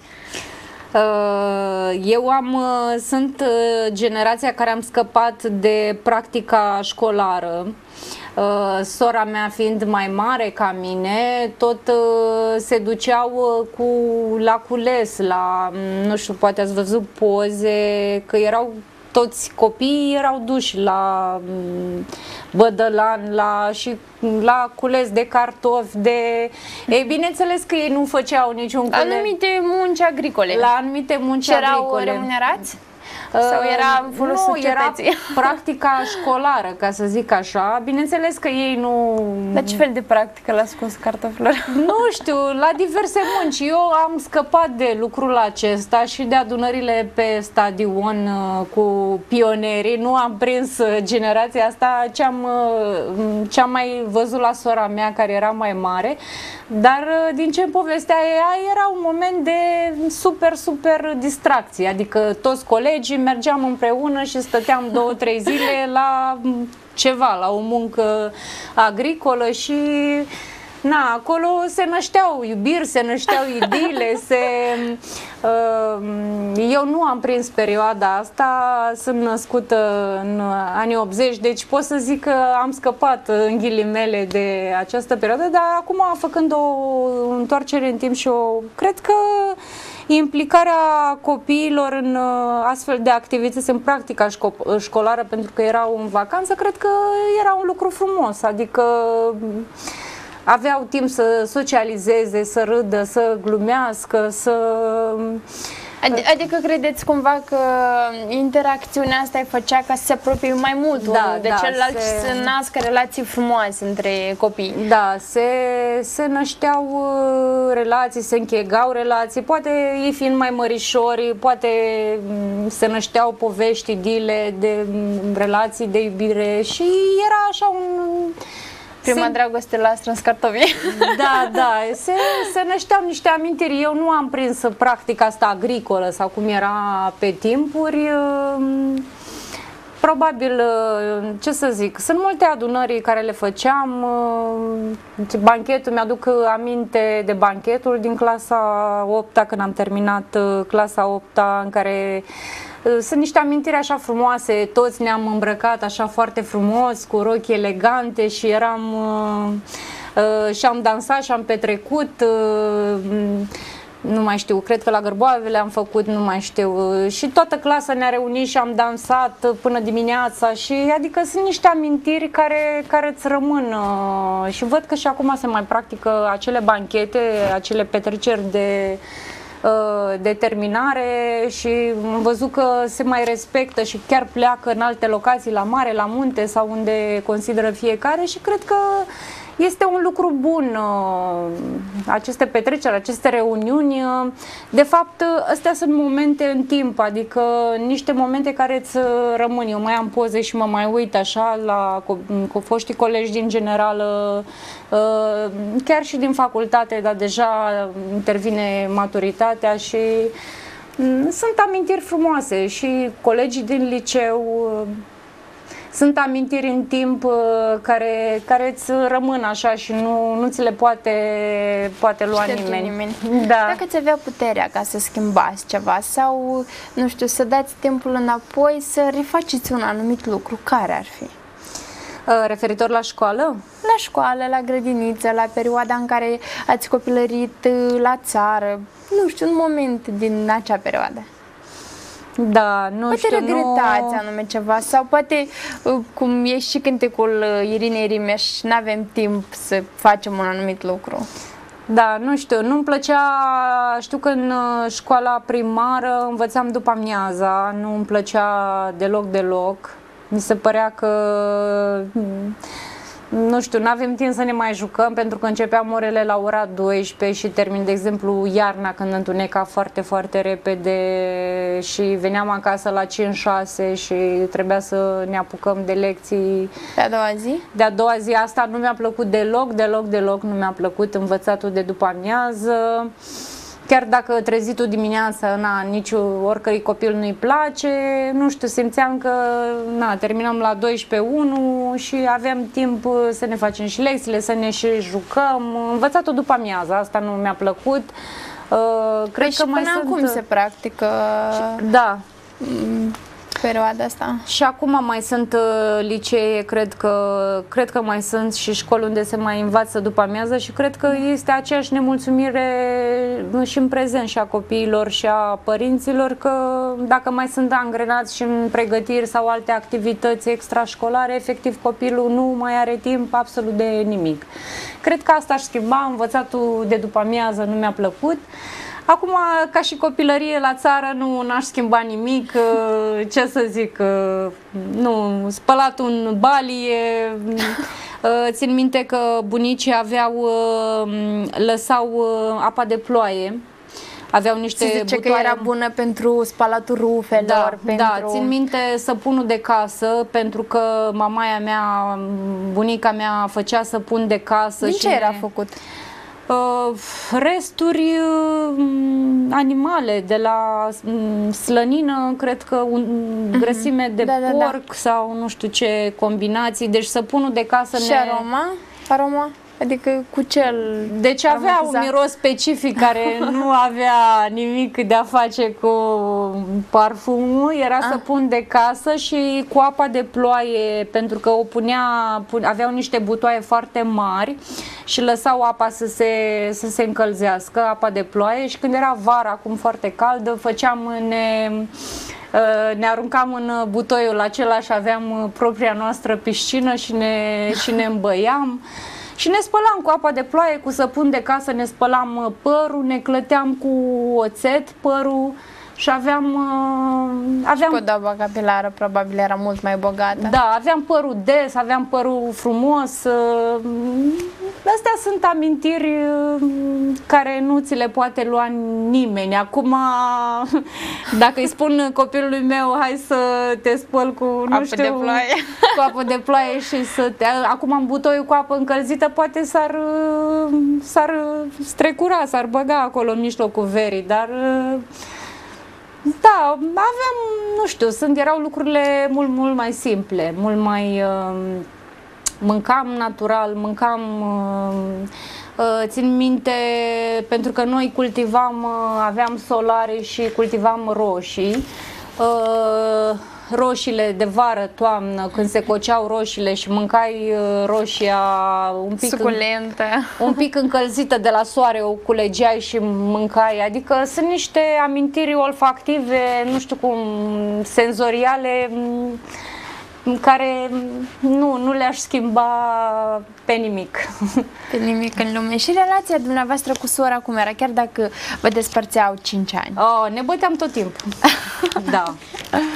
Eu am, sunt generația care am scăpat de practica școlară. Sora mea fiind mai mare ca mine, tot se duceau cu, la cules, la, nu știu, poate ați văzut poze, că erau toți copiii erau duși la bădălan, la, și la cules de cartofi, de... Ei, bineînțeles că ei nu făceau niciun cules. Anumite munci agricole. La anumite munci și erau agricole. remunerați? Sau era în folosul Nu, era cetății? practica școlară, ca să zic așa. Bineînțeles că ei nu... Dar ce fel de practică l-a scos cartofilor? Nu știu, la diverse munci. Eu am scăpat de lucrul acesta și de adunările pe stadion cu pionerii. Nu am prins generația asta, ce-am ce am mai văzut la sora mea, care era mai mare. Dar din ce povestea ea, era un moment de super, super distracție. Adică toți colegii mergeam împreună și stăteam două, trei zile la ceva, la o muncă agricolă și na, acolo se nășteau iubiri, se nășteau idile, se... Uh, eu nu am prins perioada asta, sunt născută în anii optzeci, deci pot să zic că am scăpat în ghilimele de această perioadă, dar acum, făcând o întoarcere în timp și o... cred că implicarea copiilor în astfel de activități, în practica școlară, pentru că erau în vacanță, cred că era un lucru frumos, adică aveau timp să socializeze, să râdă, să glumească, să... Adică credeți cumva că interacțiunea asta îi făcea ca să se apropie mai mult da, unul de da, celălalt se... și să nască relații frumoase între copii? Da, se, se nășteau relații, se închegau relații, poate ei fiind mai mărișori, poate se nășteau povești, idile de relații de iubire și era așa un... Prima se... dragoste la strâns cartofi. Da, da, se, se nășteau niște amintiri. Eu nu am prins practica asta agricolă sau cum era pe timpuri. Probabil, ce să zic, sunt multe adunări care le făceam. Banchetul, mi-aduc aminte de banchetul din clasa a opta, când am terminat clasa a opta, în care sunt niște amintiri așa frumoase, toți ne-am îmbrăcat așa foarte frumos, cu rochi elegante și eram uh, și am dansat și am petrecut, uh, nu mai știu, cred că la Gărboavele am făcut, nu mai știu, uh, și toată clasa ne-a reunit și am dansat până dimineața și adică sunt niște amintiri care, care îți rămân uh, și văd că și acum se mai practică acele banchete, acele petreceri de de terminare și am văzut că se mai respectă și chiar pleacă în alte locații, la mare, la munte sau unde consideră fiecare și cred că este un lucru bun, aceste petreceri, aceste reuniuni. De fapt, astea sunt momente în timp, adică niște momente care îți rămân. Eu mai am poze și mă mai uit așa la, cu, cu foștii colegi din generală, chiar și din facultate, dar deja intervine maturitatea și sunt amintiri frumoase și colegii din liceu. Sunt amintiri în timp care, care îți rămân așa și nu, nu ți le poate, poate lua nimeni. nimeni. Da. Dacă ți avea puterea ca să schimbați ceva sau, nu știu, să dați timpul înapoi, să refaceți un anumit lucru, care ar fi? Referitor la școală? La școală, la grădiniță, la perioada în care ați copilărit la țară, nu știu, un moment din acea perioadă. Da, nu poate știu, regretați nu... anume ceva sau poate, cum e și cântecul Irinei Rimeș, n-avem timp să facem un anumit lucru. Da, nu știu, nu-mi plăcea, știu că în școala primară învățam după amiaza, nu-mi plăcea deloc, deloc. Mi se părea că, nu știu, n-avem timp să ne mai jucăm pentru că începeam orele la ora douăsprezece și termin, de exemplu, iarna când întuneca foarte, foarte repede și veneam acasă la cinci șase și trebuia să ne apucăm de lecții. De a doua zi? De a doua zi. Asta nu mi-a plăcut deloc, deloc, deloc nu mi-a plăcut învățatul de după amiază. Chiar dacă trezitul dimineața, na, nici oricărui copil nu-i place, nu știu, simțeam că na, terminăm la douăsprezece unu și aveam timp să ne facem și lecțiile, să ne și jucăm. Învățatul după amiază, asta nu mi-a plăcut. Uh, cred păi că și mai până sunt... acum se practică da. perioada asta. Și acum mai sunt uh, licee, cred că, cred că mai sunt și școli unde se mai învață după amiază și cred că este aceeași nemulțumire și în prezent și a copiilor și a părinților că dacă mai sunt angrenați și în pregătiri sau alte activități extrașcolare, efectiv copilul nu mai are timp absolut de nimic. Cred că asta aș schimba, învățatul de după amiază nu mi-a plăcut. Acum, ca și copilărie la țară, nu n-aș schimba nimic, ce să zic, nu, spălatul în balie, țin minte că bunicii aveau, lăsau apa de ploaie, aveau niște se zice butoaie. Că era bună pentru spălatul rufelor. Da, pentru... da, țin minte săpunul de casă, pentru că mamaia mea, bunica mea făcea săpun de casă. Din și ce ne... era făcut? Uh, resturi uh, animale, de la um, slănină, cred că un, uh-huh. grăsime de da, porc da, da. sau nu știu ce combinații, deci săpunul de casă și ne... aroma? Aroma? Adică cu cel... Deci avea un miros specific care nu avea nimic de a face cu parfumul, era ah. săpun de casă și cu apa de ploaie, pentru că o punea, aveau niște butoaie foarte mari și lăsau apa să se, să se încălzească, apa de ploaie, și când era vara, acum foarte caldă, făceam, ne... ne aruncam în butoiul acela și aveam propria noastră piscină și ne, și ne îmbăiam. Și ne spălam cu apa de ploaie, cu săpun de casă, ne spălam părul, ne clăteam cu oțet părul și aveam... aveam... Și podoaba capilară probabil era mult mai bogată. Da, aveam părul des, aveam părul frumos. Astea sunt amintiri care nu ți le poate lua nimeni. Acum, dacă îi spun copilului meu, hai să te spăl cu, nu apă știu, de ploaie. cu apă de ploaie și să te... Acum în butoiul cu apă încălzită, poate s-ar s-ar strecura, s-ar băga acolo în mijlocul verii, dar... Da, aveam, nu știu, sunt, erau lucrurile mult, mult mai simple, mult mai... Uh, mâncam natural, mâncam... Uh, uh, țin minte, pentru că noi cultivam, uh, aveam solare și cultivam roșii. Uh, roșiile de vară, toamnă, când se coceau roșiile și mâncai roșia un pic, suculentă, în, un pic încălzită de la soare, o culegeai și mâncai. Adică sunt niște amintiri olfactive, nu știu cum, senzoriale, care nu, nu le-aș schimba pe nimic. Pe nimic în lume. Și relația dumneavoastră cu sora cum era, chiar dacă vă despărțeau cinci ani? Oh, ne băteam tot timpul. Da.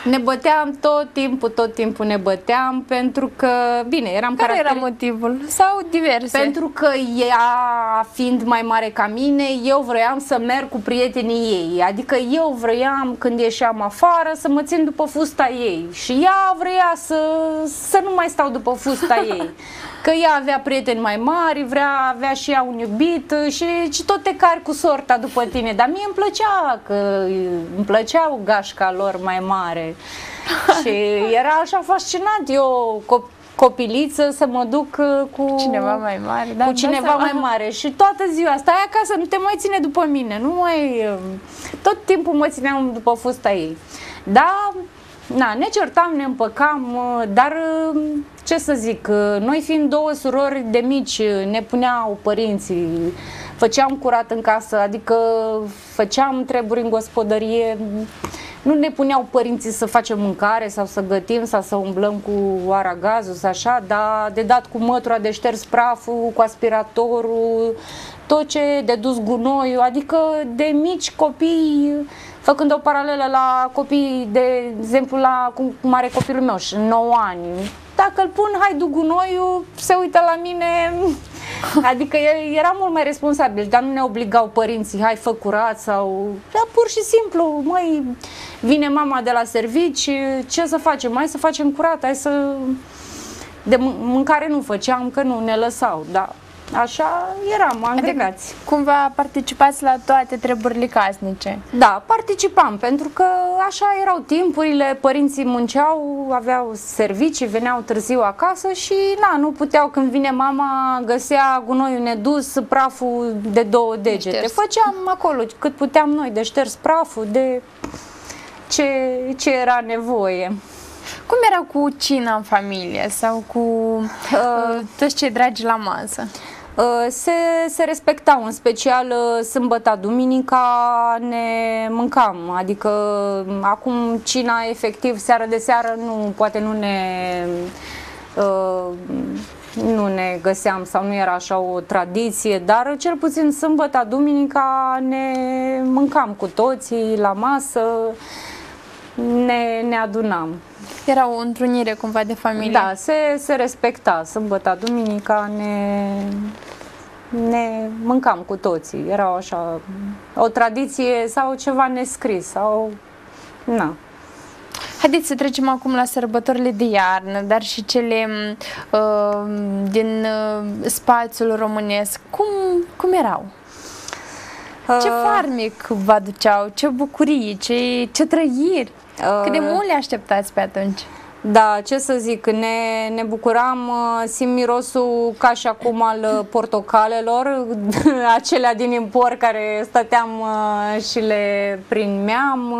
Ne băteam tot timpul, tot timpul ne băteam pentru că, bine, eram Care caracteri... era motivul? Sau diverse? Pentru că ea, fiind mai mare ca mine, eu vroiam să merg cu prietenii ei. Adică eu vroiam, când ieșeam afară, să mă țin după fusta ei. Și ea vrea să, să nu mai stau după fusta ei. Că ea avea prieteni mai mari, vrea, avea și ea un iubit și, și tot te cari cu sorta după tine. Dar mie îmi plăcea, că îmi plăceau gașca lor mai mare. Și era așa fascinant eu, cop copiliță, să mă duc cu cineva mai mare, da, cu cineva mai mare și toată ziua stai acasă, nu te mai ține după mine, nu mai... Tot timpul mă țineam după fusta ei. Da, na, ne certam, ne împăcam, dar ce să zic, noi fiind două surori de mici, ne puneau părinții, făceam curat în casă, adică făceam treburi în gospodărie. Nu ne puneau părinții să facem mâncare sau să gătim sau să umblăm cu aragazul sau așa, dar de dat cu mătura, de șters praful, cu aspiratorul, tot ce de dus gunoiul, adică de mici copii, făcând o paralelă la copii, de exemplu, la cum are copilul meu și nouă ani. Dacă îl pun, hai du gunoiul, se uită la mine, adică era mult mai responsabil, dar nu ne obligau părinții, hai fă curat sau, dar pur și simplu, măi, vine mama de la servici, ce să facem, hai să facem curat, hai să, de mâncare nu făceam, că nu ne lăsau, dar așa eram, agregați. Adică, cumva participați la toate treburile casnice? Da, participam, pentru că așa erau timpurile, părinții munceau, aveau servicii, veneau târziu acasă și na, nu puteau, când vine mama, găsea gunoiul nedus, praful de două degete. Șters. Făceam acolo cât puteam noi, de șters praful, de ce, ce era nevoie. Cum era cu cina în familie sau cu uh, toți cei dragi la masă? Se, se respectau, în special sâmbăta, duminica ne mâncam, adică acum cina efectiv seară de seară nu, poate nu ne, nu ne găseam sau nu era așa o tradiție, dar cel puțin sâmbăta, duminica ne mâncam cu toții la masă, ne, ne adunam. Era o întrunire cumva de familie. Da, se, se respecta. Sâmbăta, duminica ne, ne mâncam cu toții. Era așa o tradiție sau ceva nescris sau na. Haideți să trecem acum la sărbătorile de iarnă, dar și cele uh, din uh, spațiul românesc. Cum, cum erau? Ce farmec vă aduceau? Ce bucurii? Ce, ce trăiri? Cât de mult le așteptați pe atunci? Da, ce să zic, ne, ne bucuram, simt mirosul ca și acum al portocalelor, acelea din import care stăteam și le primeam.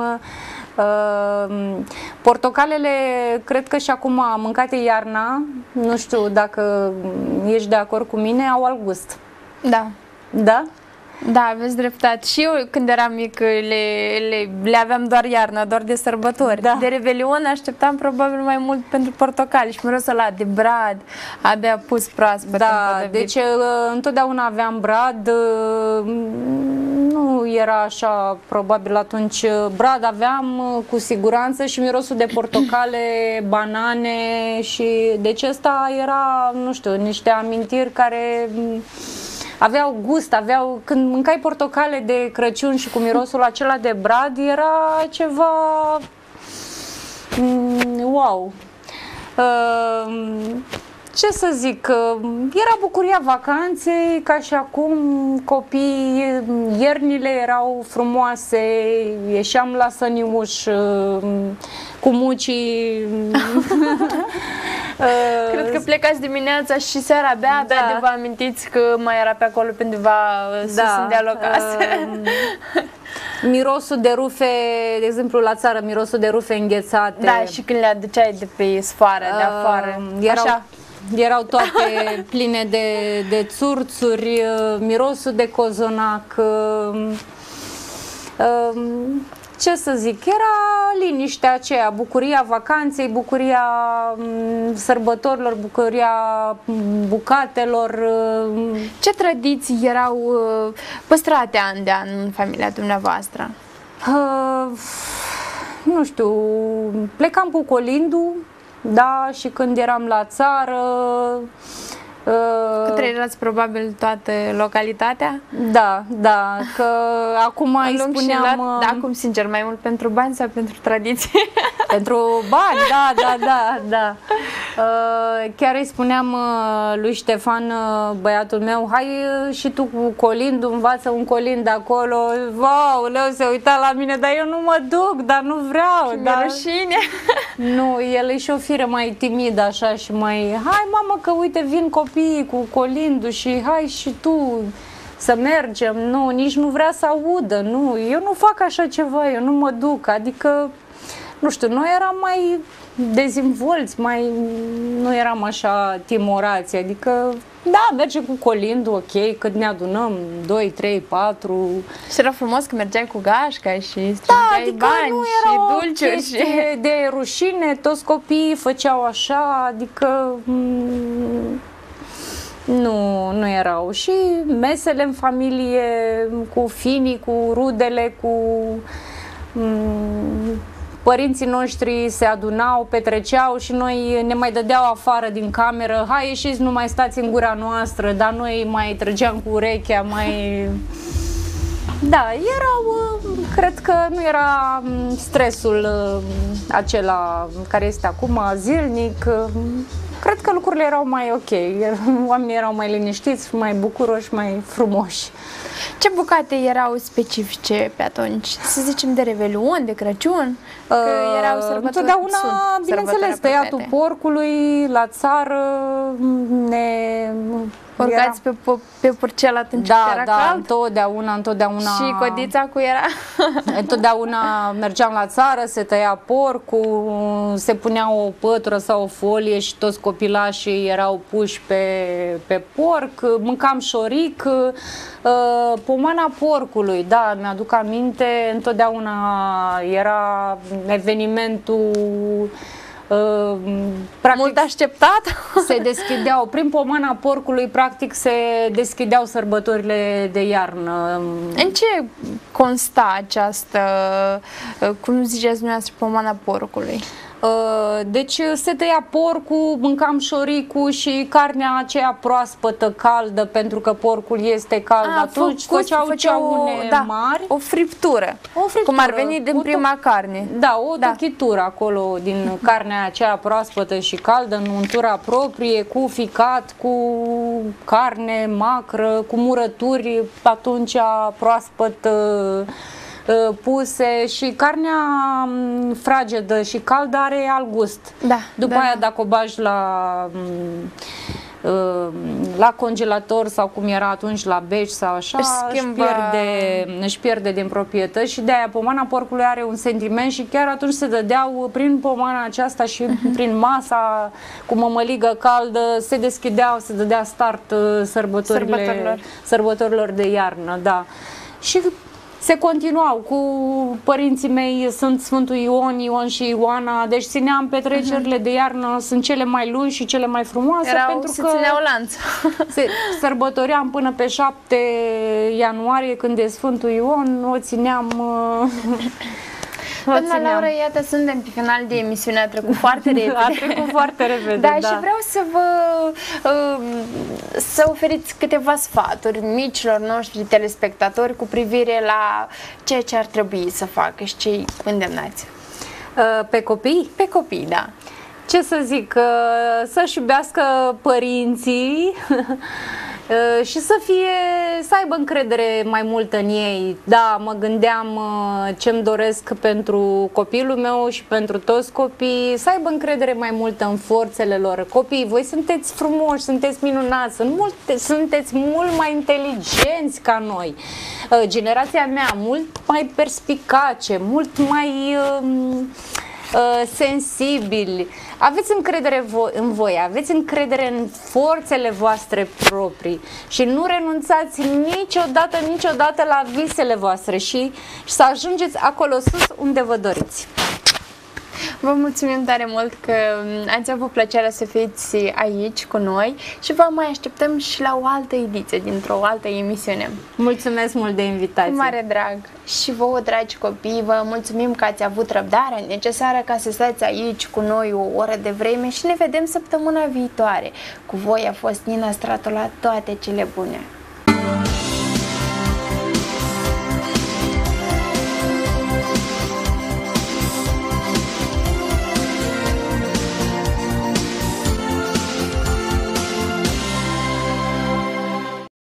Portocalele, cred că și acum mâncate iarna, nu știu dacă ești de acord cu mine, au alt gust. Da. Da? Da, aveți dreptate. Și eu când eram mic le, le, le aveam doar iarna, doar de sărbători. Da. De Revelion așteptam probabil mai mult pentru portocali și mirosul ăla de brad, abia pus proaspăt. Da, deci întotdeauna aveam brad, nu era așa probabil atunci. Brad aveam cu siguranță și mirosul de portocale, banane și deci ăsta era, nu știu, niște amintiri care aveau gust, aveau, când mâncai portocale de Crăciun și cu mirosul acela de brad, era ceva wow. Ce să zic, era bucuria vacanței, ca și acum copii, iernile erau frumoase, ieșeam la săniuș cu mucii. Cred că plecați dimineața și seara abia, da. De vă amintiți că mai era pe acolo undeva sus da. În dealul acasă. Mirosul de rufe, de exemplu la țară, mirosul de rufe înghețate. Da, și când le aduceai de pe sfoară, de afară. Erau, așa. Erau toate pline de, de țurțuri, mirosul de cozonac. Ce să zic, era liniștea aceea, bucuria vacanței, bucuria sărbătorilor, bucuria bucatelor. Ce tradiții erau păstrate an de an în familia dumneavoastră? Uh, nu știu, plecam cu colindu, da, și când eram la țară... Că trăierați probabil toată localitatea? Da, da, că acum îi spuneam... Lat, da, acum sincer, mai mult pentru bani sau pentru tradiție? Pentru bani, da, da, da, da. Chiar îi spuneam lui Ștefan, băiatul meu, hai și tu cu colindu, învață un colind acolo. Wow, leu, se uita la mine, dar eu nu mă duc, dar nu vreau. Și dar... mi-e rușine. Nu, el e și o fire mai timidă așa și mai... Hai, mamă, că uite, vin copiii cu colindu și hai și tu să mergem. Nu, nici nu vrea să audă. Nu, eu nu fac așa ceva, eu nu mă duc. Adică, nu știu, noi eram mai dezvolți, mai... nu eram așa timorați. Adică, da, merge cu colindu, ok, cât ne adunăm, doi, trei, patru. Și era frumos că mergeai cu gașca și strângeai da, adică bani nu și dulciuri. Și... de rușine, toți copiii făceau așa, adică... Nu, nu erau. Și mesele în familie, cu finii, cu rudele, cu părinții noștri se adunau, petreceau și noi ne mai dădeau afară din cameră. Hai, ieșiți, nu mai stați în gura noastră, dar noi mai trăgeam cu urechea, mai... Da, erau, cred că nu era stresul acela care este acum, zilnic. Cred că lucrurile erau mai ok, oamenii erau mai liniștiți, mai bucuroși, mai frumoși. Ce bucate erau specifice pe atunci? Să zicem de Revelion, de Crăciun? Că erau sărbători. Întotdeauna, bineînțeles, tăiatul porcului la țară, ne... Urcați pe, pe purcel atunci da, când era da, cald? întotdeauna, întotdeauna. Și codița cu era? Întotdeauna mergeam la țară, se tăia porcul, se punea o pătură sau o folie și toți copilașii erau puși pe, pe porc, mâncam șoric, pomana porcului, da, mi-aduc aminte, întotdeauna era evenimentul. Uh, practic, mult așteptat. Se deschideau, prin pomana porcului, practic se deschideau sărbătorile de iarnă. În ce consta această, cum ziceți dumneavoastră, pomana porcului? Deci se tăia porcul, mâncam șoricul și carnea aceea proaspătă, caldă, pentru că porcul este cald. A, atunci făcut, făceau, făceau ceaune da, mari. O friptură, o friptură, cum ar veni din prima carne. Da, o da. tochitură acolo din carnea aceea proaspătă și caldă, în untura proprie, cu ficat, cu carne macră, cu murături atunci proaspăt puse și carnea fragedă și caldă are alt gust. Da, După da, aia da. dacă o bagi la la congelator sau cum era atunci la beci sau așa, își, își, pierde, își pierde din proprietăți și de-aia pomana porcului are un sentiment și chiar atunci se dădeau prin pomana aceasta și uh-huh. prin masa cu mămăligă caldă, se deschideau, se dădea start sărbătorile, sărbătorilor. sărbătorilor de iarnă, da. Și se continuau cu părinții mei, sunt Sfântul Ion, Ion și Ioana, deci țineam petrecerile uh-huh. de iarnă, sunt cele mai lungi și cele mai frumoase. Erau, pentru se că țineau lanț. Se sărbătoream până pe șapte ianuarie, când e Sfântul Ion, o țineam... Doamna Laura, iată, suntem pe final de emisiune, a trecut foarte repede. A trecut foarte repede, da, da. Și vreau să vă uh, să oferiți câteva sfaturi micilor noștri telespectatori cu privire la ceea ce ar trebui să facă și ce îi îndemnați. Uh, pe copii? Pe copii, da. Ce să zic, uh, să-și iubească părinții și să fie, să aibă încredere mai mult în ei. Da, mă gândeam ce-mi doresc pentru copilul meu și pentru toți copiii, să aibă încredere mai mult în forțele lor. Copiii, voi sunteți frumoși, sunteți minunați, sunt multe, sunteți mult mai inteligenți ca noi. Generația mea mult mai perspicace, mult mai um, uh, sensibili. Aveți încredere în voi, aveți încredere în forțele voastre proprii și nu renunțați niciodată, niciodată la visele voastre și, și să ajungeți acolo sus unde vă doriți. Vă mulțumim tare mult că ați avut plăcerea să fiți aici cu noi și vă mai așteptăm și la o altă ediție dintr-o altă emisiune. Mulțumesc mult de invitație. Cu mare drag. Și vouă, dragi copii, vă mulțumim că ați avut răbdarea necesară ca să stați aici cu noi o oră de vreme și ne vedem săptămâna viitoare. Cu voi a fost Nina Stratola, toate cele bune!